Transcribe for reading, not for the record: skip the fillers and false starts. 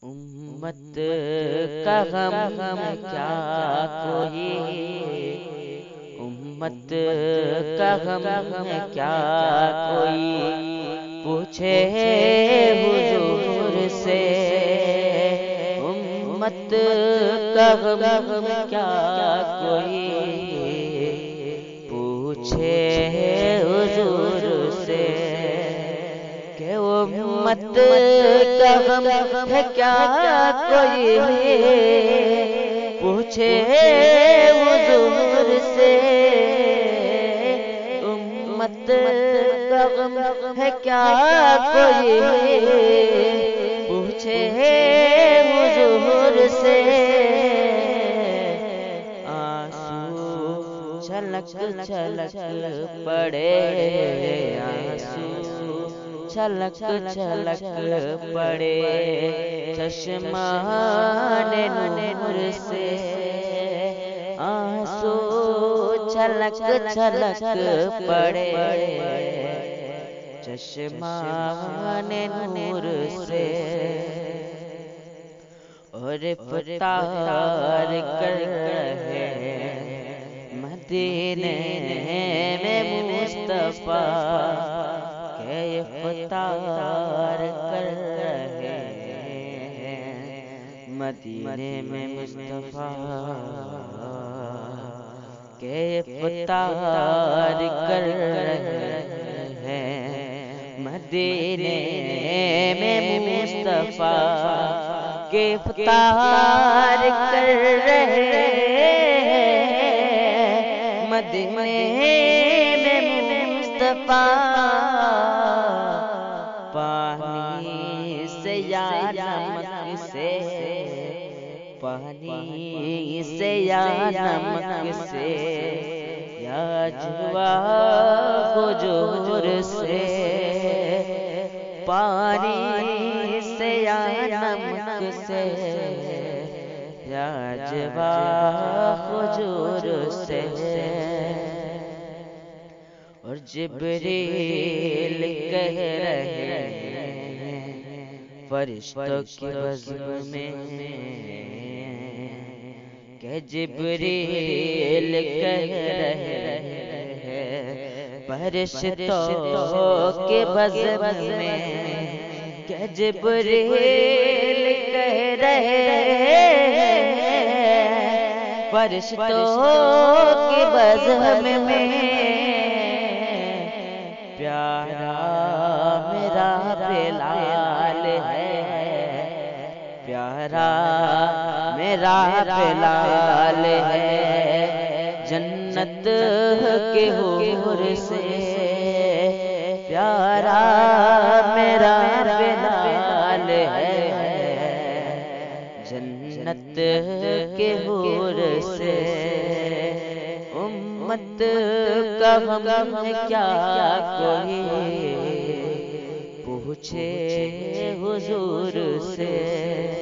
امت کا غم کیا کوئی، امت کا غم کیا کوئی پوچھے حضور سے، امت کا غم کیا کوئی پوچھے حضور سے، کہ امت کا غم ہے کیا کوئی پوچھے حضور سے، امت کا غم ہے کیا کوئی پوچھے حضور سے، آنسو چھلک چھلک پڑے، آنسو چھلک چھلک پڑے چشمان نور سے، آنسو چھلک چھلک پڑے چشمان نور سے، اور فتار کر رہے مدینے میں مصطفیٰ، کہ فتار کر رہے مدینے میں مصطفیٰ، کہ فتار کر رہے مدینے میں مصطفیٰ، کہ فتار کر رہے مدینے میں مصطفیٰ، پانی سے یا نمک سے، پانی سے یا نمک سے، یا جوا حضور سے، پانی سے یا نمک سے، یا جوا حضور سے، اور جبریل کہہ رہے ہیں فرشتوں کی بزم میں، کہ جبریل کہہ رہے ہیں فرشتوں کے بزم میں، کہ جبریل کہہ رہے ہیں فرشتوں کے بزم میں، پیارا میرا بلال ہے، پیارا میرا بلال ہے، جنت کے حور سے، پیارا میرا بلال ہے، جنت کے حور سے، امت کا غم کیا کوئی پوچھے حضور سے۔